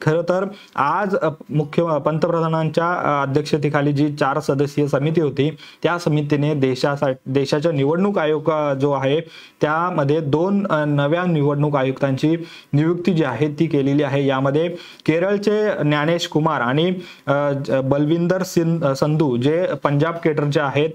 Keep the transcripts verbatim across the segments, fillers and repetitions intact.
खरं तर आज मुख्य पंतप्रधानांच्या अध्यक्षतेखाली जी चार सदस्यीय समिती होती त्या समितीने देशासाठी देशाच्या निवडणूक आयोग जो आहे त्यामध्ये दोन नव्या निवडणूक आयुक्तांची नियुक्ती जी आहे ती केलेली आहे। यामध्ये केरळचे ज्ञानेश कुमार आणि बलविंदर सिंह संधू जे पंजाब केडरचे आहेत,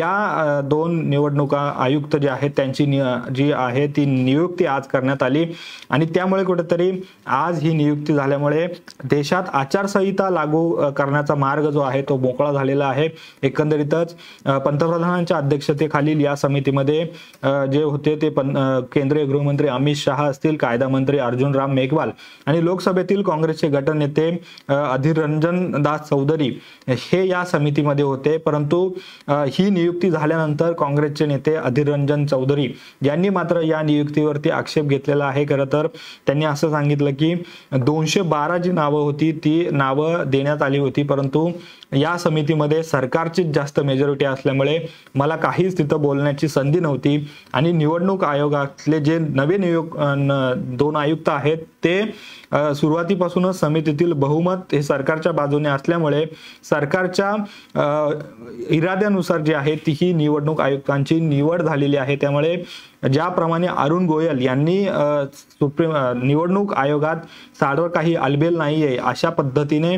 या दोन निवडणूक आयुक्त जे आहेत त्यांची जी आहे ती नियुक्ती आज करण्यात आली आणि त्यामुळे कुठेतरी आज ही नियुक्ती झाल्यामुळे देशात आचारसंहिता लागू करण्याचा मार्ग जो आहे तो मोकळा झालेला आहे। एकंदरीतच पंतप्रधानांच्या अध्यक्षतेखालील या समितीमध्ये जे होते ते केंद्रीय गृहमंत्री अमित शहा असतील, कायदा मंत्री अर्जुन राम मेघवाल आणि लोकसभेतील काँग्रेसचे गटनेते अधीर रंजन दास चौधरी हे या समितीमध्ये होते। परंतु ही नियुक्ती झाल्यानंतर काँग्रेसचे नेते अधीर रंजन चौधरी यांनी मात्र या नियुक्तीवरती आक्षेप घेतलेला आहे। खरं तर त्यांनी असं सांगितलं की दोनशे बारा जी नावं होती ती नावं देण्यात आली होती, परंतु या समितीमध्ये सरकारची जास्त मेजॉरिटी असल्यामुळे मला काहीच तिथं बोलण्याची संधी नव्हती आणि निवडणूक आयोगातले जे नवे नियुक्त दोन आयुक्त आहेत ते सुरुवातीपासूनच समितीतील बहुमत हे सरकारच्या बाजूने असल्यामुळे सरकारच्या इराद्यानुसार जी आहे ती ही निवडणूक आयुक्तांची निवड झालेली आहे। त्यामुळे ज्याप्रमाणे अरुण गोयल यांनी सुप्रीम निवडणूक आयोगात साडवर काही आलबेल नाहीये अशा पद्धतीने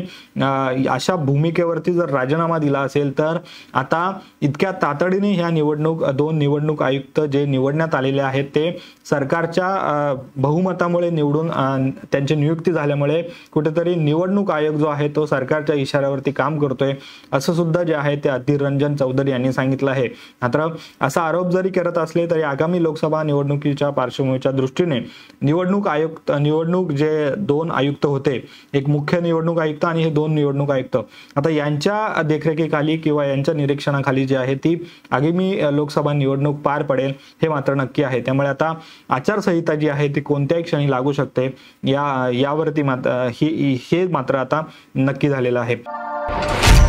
अशा भूमिकेवरती जर राजीनामा दिला असेल तर आता इतक्या तातडीने ह्या निवडणूक दोन निवडणूक आयुक्त जे निवडण्यात आलेले आहेत ते सरकारच्या बहुमतामुळे निवडून त्यांची नियुक्ती झाल्यामुळे कुठेतरी निवडणूक आयोग जो आहे तो सरकारच्या इशाऱ्यावरती काम करतोय असं सुद्धा जे आहे ते अधीर रंजन चौधरी यांनी सांगितलं आहे। मात्र असा आरोप जरी करत असले तरी आगामी लोकसभा निवडणुकीच्या पार्श्वभूमीच्या दृष्टीने निवडणूक आयुक्त निवडणूक जे दोन आयुक्त होते, एक मुख्य निवडणूक आयुक्त आणि हे दोन निवडणूक आयुक्त, आता यांच्या देखरेखीखाली किंवा यांच्या निरीक्षणाखाली जी आहे ती आगामी लोकसभा निवडणूक पार पडेल हे मात्र नक्की आहे। त्यामुळे आता आचारसंहिता जी आहे ती कोणत्याही क्षणी लागू शकते या यावरती मात्र हे मात्र आता नक्की झालेलं आहे।